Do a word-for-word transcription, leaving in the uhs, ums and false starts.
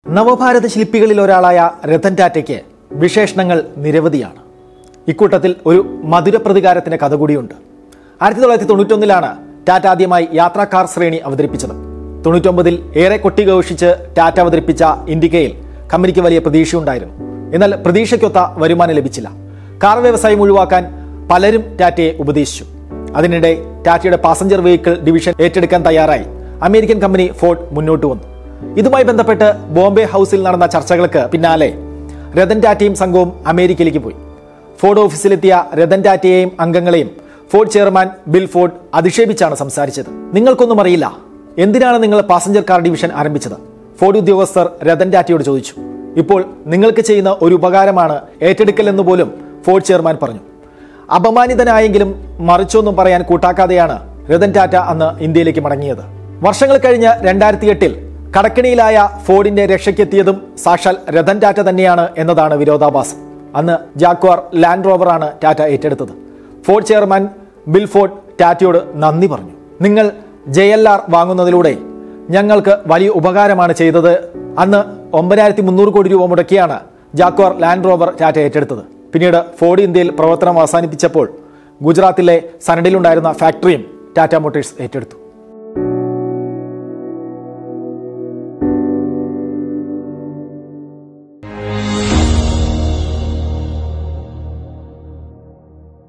നവഭാരത ശില്പികളിൽ ഒരാളായ രതൻ ടാറ്റയ്ക്ക് വിശേഷണങ്ങൾ നിരവധിയാണ്. ഇക്കൂട്ടത്തിൽ ഒരു മധുര പ്രതികാരത്തിന്റെ കഥ കൂടിയുണ്ട്. ആയിരത്തി തൊള്ളായിരത്തി തൊണ്ണൂറ്റൊന്നിലാണ് ടാറ്റ ആദ്യമായി യാത്രാക്കാർ ശ്രേണി അവതരിപ്പിച്ചത്. തൊണ്ണൂറ്റൊമ്പതിൽ ഏറെ കൊട്ടിഘോഷിച്ച് ടാറ്റ അവതരിപ്പിച്ച ഇൻഡിക്കയിൽ കമ്പനിക്ക് വലിയ പ്രതീക്ഷയുണ്ടായിരുന്നു. എന്നാൽ പ്രതീക്ഷയ്ക്കൊത്ത വരുമാനം ലഭിച്ചില്ല. കാർ വ്യവസായം ഒഴിവാക്കാൻ പലരും ടാറ്റയെ ഉപദേശിച്ചു. അതിനിടെ ടാറ്റയുടെ പാസഞ്ചർ വെഹിക്കിൾ ഡിവിഷൻ ഏറ്റെടുക്കാൻ തയ്യാറായി അമേരിക്കൻ കമ്പനി ഫോർഡ് മുന്നോട്ട് വന്നു. ഇതുമായി ബന്ധപ്പെട്ട് ബോംബെ ഹൗസിൽ നടന്ന ചർച്ചകൾക്ക് പിന്നാലെ രതൻ ടാറ്റയും സംഘവും അമേരിക്കയിലേക്ക് പോയി. ഫോർഡ് ഓഫീസിലെത്തിയ രതൻ ടാറ്റയെയും അംഗങ്ങളെയും ഫോർഡ് ചെയർമാൻ ബിൽ ഫോർഡ് അധിക്ഷേപിച്ചാണ് സംസാരിച്ചത്. നിങ്ങൾക്കൊന്നും അറിയില്ല, എന്തിനാണ് നിങ്ങൾ പാസഞ്ചർ കാർ ഡിവിഷൻ ആരംഭിച്ചത്? ഫോർഡ് ഉദ്യോഗസ്ഥർ രതൻ ടാറ്റയോട് ചോദിച്ചു. ഇപ്പോൾ നിങ്ങൾക്ക് ചെയ്യുന്ന ഒരു ഉപകാരമാണ് ഏറ്റെടുക്കൽ എന്ന് പോലും ഫോർഡ് ചെയർമാൻ പറഞ്ഞു. അപമാനിതനായെങ്കിലും മറിച്ചൊന്നും പറയാൻ കൂട്ടാക്കാതെയാണ് രതൻ ടാറ്റ അന്ന് ഇന്ത്യയിലേക്ക് മടങ്ങിയത്. വർഷങ്ങൾ കഴിഞ്ഞ് രണ്ടായിരത്തി എട്ടിൽ കടക്കിണിയിലായ ഫോർഡിന്റെ രക്ഷയ്ക്കെത്തിയതും സാക്ഷാൽ രതൻ ടാറ്റ തന്നെയാണ് എന്നതാണ് വിരോധാഭാസം. അന്ന് ജാക്വാർ ലാൻഡ് റോവറാണ് ടാറ്റ ഏറ്റെടുത്തത്. ഫോർഡ് ചെയർമാൻ ബിൽ ഫോർഡ് ടാറ്റയോട് നന്ദി പറഞ്ഞു. നിങ്ങൾ ജെ എൽ ആർ വാങ്ങുന്നതിലൂടെ ഞങ്ങൾക്ക് വലിയ ഉപകാരമാണ് ചെയ്തത്. അന്ന് ഒമ്പതിനായിരത്തി മുന്നൂറ് കോടി രൂപ മുടക്കിയാണ് ജാക്വാർ ലാൻഡ് റോവർ ടാറ്റ ഏറ്റെടുത്തത്. പിന്നീട് ഫോർഡ് ഇന്ത്യയിൽ പ്രവർത്തനം അവസാനിപ്പിച്ചപ്പോൾ ഗുജറാത്തിലെ സനഡിലുണ്ടായിരുന്ന ഫാക്ടറിയും ടാറ്റ മോട്ടോഴ്സ് ഏറ്റെടുത്തു.